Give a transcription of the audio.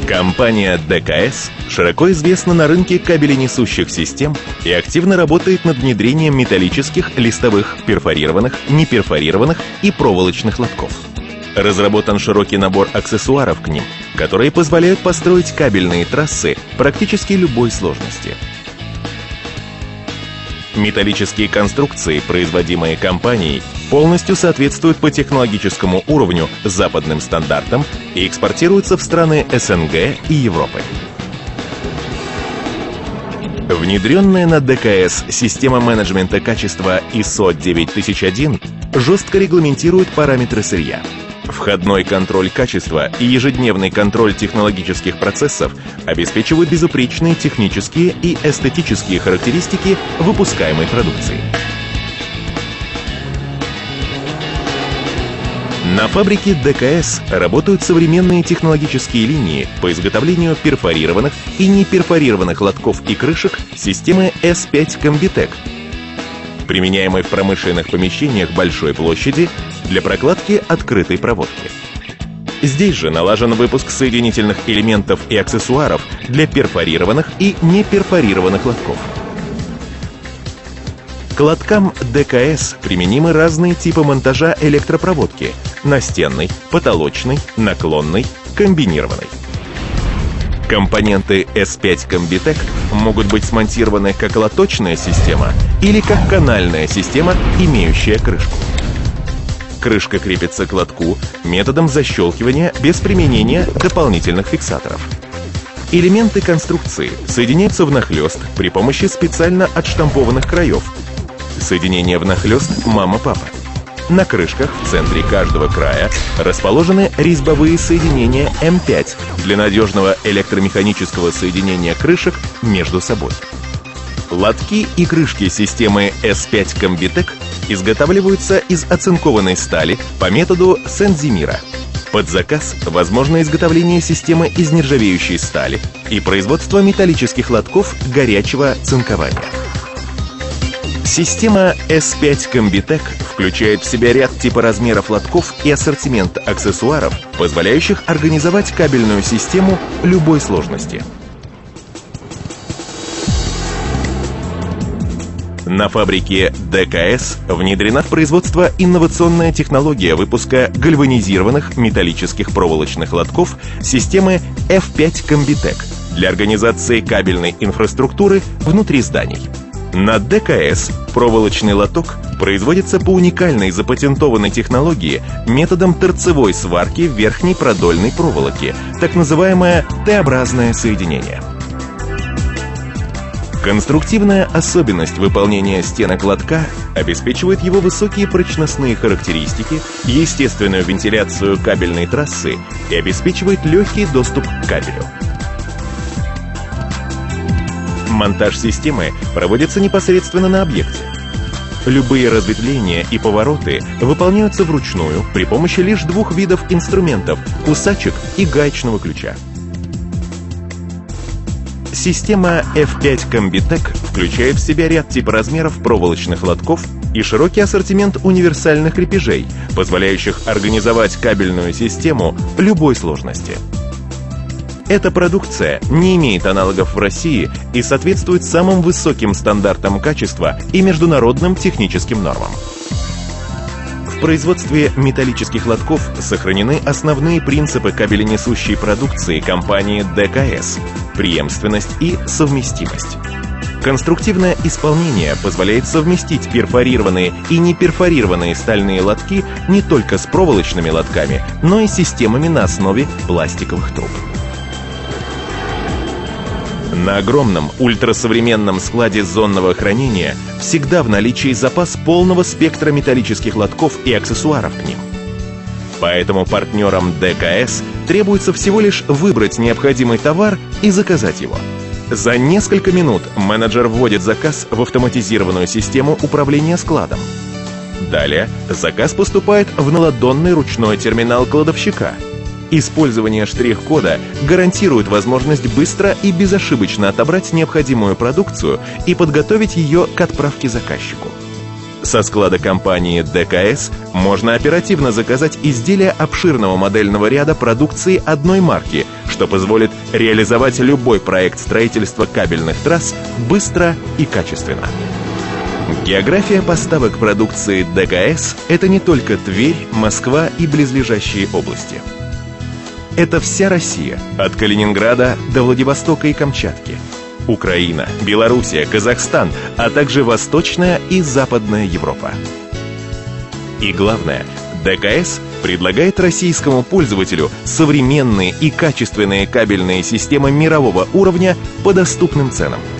Компания ДКС широко известна на рынке кабеленесущих систем и активно работает над внедрением металлических, листовых, перфорированных, неперфорированных и проволочных лотков. Разработан широкий набор аксессуаров к ним, которые позволяют построить кабельные трассы практически любой сложности. Металлические конструкции, производимые компанией, полностью соответствуют по технологическому уровню западным стандартам и экспортируются в страны СНГ и Европы. Внедренная на ДКС система менеджмента качества ISO 9001 жестко регламентирует параметры сырья. Входной контроль качества и ежедневный контроль технологических процессов обеспечивают безупречные технические и эстетические характеристики выпускаемой продукции. На фабрике ДКС работают современные технологические линии по изготовлению перфорированных и неперфорированных лотков и крышек системы S5 Combi-Tech, применяемой в промышленных помещениях большой площади для прокладки открытой проводки. Здесь же налажен выпуск соединительных элементов и аксессуаров для перфорированных и неперфорированных лотков. К лоткам ДКС применимы разные типы монтажа электропроводки – настенной, потолочной, наклонной, комбинированной. Компоненты S5 Combi-Tech могут быть смонтированы как лоточная система или как канальная система, имеющая крышку. Крышка крепится к лотку методом защелкивания без применения дополнительных фиксаторов. Элементы конструкции соединяются внахлёст при помощи специально отштампованных краев. Соединение внахлёст мама-папа. На крышках в центре каждого края расположены резьбовые соединения М5 для надежного электромеханического соединения крышек между собой. Лотки и крышки системы S5 Combi-Tech изготавливаются из оцинкованной стали по методу Сен-Зимира. Под заказ возможно изготовление системы из нержавеющей стали и производство металлических лотков горячего цинкования. Система S5 Combi-Tech включает в себя ряд типоразмеров лотков и ассортимент аксессуаров, позволяющих организовать кабельную систему любой сложности. На фабрике ДКС внедрена в производство инновационная технология выпуска гальванизированных металлических проволочных лотков системы F5 Combi-Tech для организации кабельной инфраструктуры внутри зданий. На ДКС проволочный лоток производится по уникальной запатентованной технологии методом торцевой сварки верхней продольной проволоки, так называемое Т-образное соединение. Конструктивная особенность выполнения стенок лотка обеспечивает его высокие прочностные характеристики, естественную вентиляцию кабельной трассы и обеспечивает легкий доступ к кабелю. Монтаж системы проводится непосредственно на объекте. Любые разветвления и повороты выполняются вручную при помощи лишь двух видов инструментов – кусачек и гаечного ключа. Система F5 Combi-Tech включает в себя ряд типоразмеров проволочных лотков и широкий ассортимент универсальных крепежей, позволяющих организовать кабельную систему любой сложности. Эта продукция не имеет аналогов в России и соответствует самым высоким стандартам качества и международным техническим нормам. В производстве металлических лотков сохранены основные принципы кабеленесущей продукции компании ДКС – преемственность и совместимость. Конструктивное исполнение позволяет совместить перфорированные и неперфорированные стальные лотки не только с проволочными лотками, но и системами на основе пластиковых труб. На огромном ультрасовременном складе зонного хранения всегда в наличии запас полного спектра металлических лотков и аксессуаров к ним. Поэтому партнерам ДКС требуется всего лишь выбрать необходимый товар и заказать его. За несколько минут менеджер вводит заказ в автоматизированную систему управления складом. Далее заказ поступает в наладонный ручной терминал кладовщика. Использование штрих-кода гарантирует возможность быстро и безошибочно отобрать необходимую продукцию и подготовить ее к отправке заказчику. Со склада компании ДКС можно оперативно заказать изделия обширного модельного ряда продукции одной марки, что что позволит реализовать любой проект строительства кабельных трасс быстро и качественно. География поставок продукции ДКС – это не только Тверь, Москва и близлежащие области. Это вся Россия, от Калининграда до Владивостока и Камчатки. Украина, Белоруссия, Казахстан, а также Восточная и Западная Европа. И главное, ДКС предлагает российскому пользователю современные и качественные кабельные системы мирового уровня по доступным ценам.